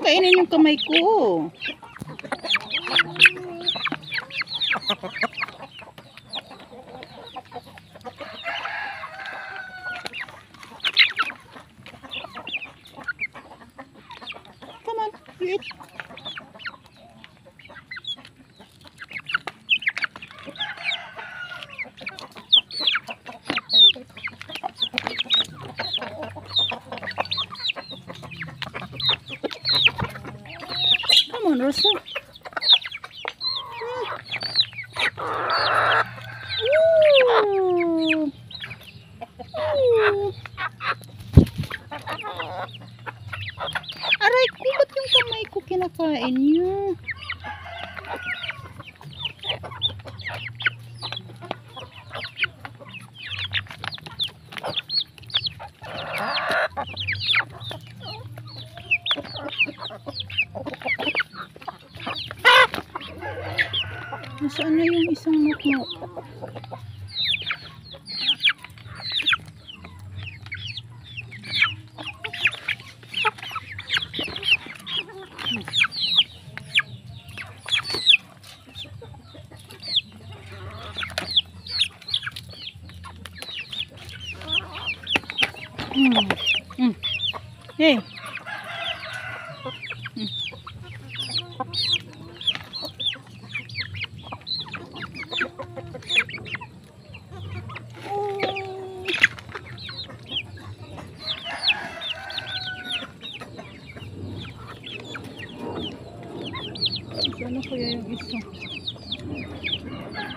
kainin yung kamay ko. Come on, you eat. Come on, Rosa. Ooh. Aray ko, ba't yung kamay ko kinakain niyo? Nasaan na yung isang notnot? Hey.